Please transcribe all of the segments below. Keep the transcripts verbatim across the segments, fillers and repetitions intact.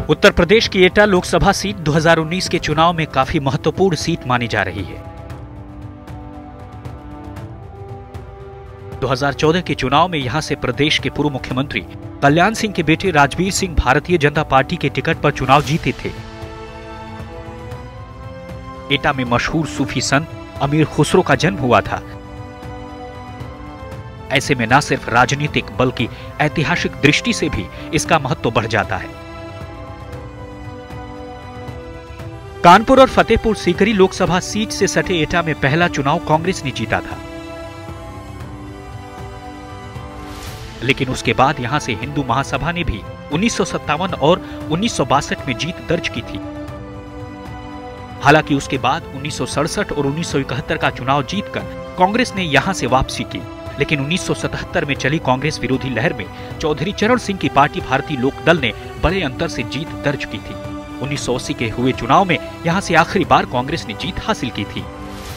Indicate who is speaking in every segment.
Speaker 1: उत्तर प्रदेश की एटा लोकसभा सीट दो हज़ार उन्नीस के चुनाव में काफी महत्वपूर्ण सीट मानी जा रही है। दो हज़ार चौदह के चुनाव में यहां से प्रदेश के पूर्व मुख्यमंत्री कल्याण सिंह के बेटे राजवीर सिंह भारतीय जनता पार्टी के टिकट पर चुनाव जीते थे। एटा में मशहूर सूफी संत अमीर खुसरो का जन्म हुआ था। ऐसे में न सिर्फ राजनीतिक बल्कि ऐतिहासिक दृष्टि से भी इसका महत्व बढ़ जाता है। कानपुर और फतेहपुर सीकरी लोकसभा सीट से सटे एटा में पहला चुनाव कांग्रेस ने जीता था, लेकिन उसके बाद यहां से हिंदू महासभा ने भी उन्नीस सौ सत्तावन और उन्नीस सौ बासठ में जीत दर्ज की थी। हालांकि उसके बाद उन्नीस सौ सड़सठ और उन्नीस सौ इकहत्तर का चुनाव जीतकर कांग्रेस ने यहां से वापसी की, लेकिन उन्नीस सौ सतहत्तर में चली कांग्रेस विरोधी लहर में चौधरी चरण सिंह की पार्टी भारतीय लोकदल ने बड़े अंतर से जीत दर्ज की थी। उन्नीस सौ अस्सी के हुए चुनाव में यहां से आखिरी बार कांग्रेस ने जीत हासिल की थी।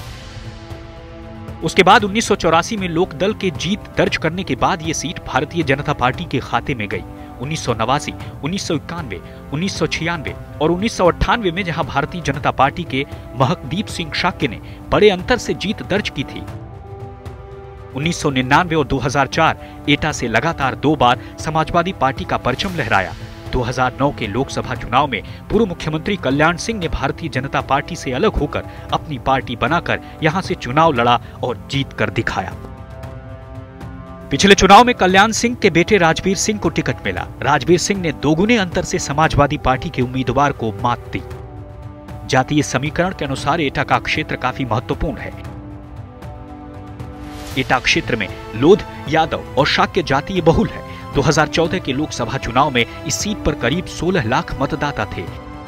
Speaker 1: उसके बाद उन्नीस सौ चौरासी में लोकदल के जीत दर्ज करने के बाद ये सीट भारतीय जनता पार्टी के खाते में गई। उन्नीस सौ नवासी, उन्नीस सौ इक्यानवे, उन्नीस सौ छियानवे और उन्नीस सौ अट्ठानवे में जहां भारतीय जनता पार्टी के महकदीप सिंह शाक्य ने बड़े अंतर से जीत दर्ज की थी। उन्नीस सौ निन्यानवे और दो हज़ार चार एटा से लगातार दो बार समाजवादी पार्टी का परचम लहराया। दो हज़ार नौ के लोकसभा चुनाव में पूर्व मुख्यमंत्री कल्याण सिंह ने भारतीय जनता पार्टी से अलग होकर अपनी पार्टी बनाकर यहां से चुनाव लड़ा और जीत कर दिखाया। पिछले चुनाव में कल्याण सिंह के बेटे राजवीर सिंह को टिकट मिला। राजवीर सिंह ने दोगुने अंतर से समाजवादी पार्टी के उम्मीदवार को मात दी। जातीय समीकरण के अनुसार एटा का क्षेत्र काफी महत्वपूर्ण है। एटा क्षेत्र में लोध, यादव और शाक्य जातीय बहुल है। दो हज़ार चौदह के लोकसभा चुनाव में इस सीट पर करीब सोलह लाख मतदाता थे,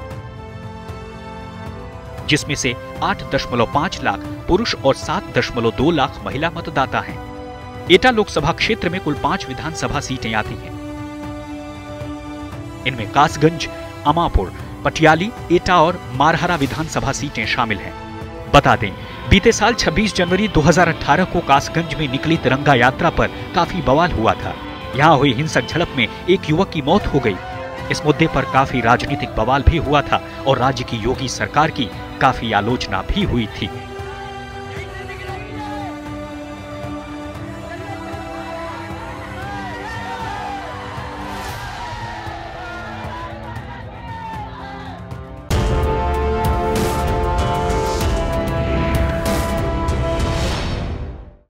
Speaker 1: जिसमें से आठ दशमलव पाँच लाख पुरुष और सात दशमलव दो लाख महिला मतदाता हैं। एटा लोकसभा क्षेत्र में कुल पांच विधानसभा सीटें आती हैं। इनमें कासगंज, अमापुर, पटियाली, एटा और मारहरा विधानसभा सीटें शामिल हैं। बता दें, बीते साल छब्बीस जनवरी दो हज़ार अठारह को कासगंज में निकली तिरंगा यात्रा पर काफी बवाल हुआ था। यहाँ हुई हिंसक झड़प में एक युवक की मौत हो गई। इस मुद्दे पर काफी राजनीतिक बवाल भी हुआ था और राज्य की योगी सरकार की काफी आलोचना भी हुई थी।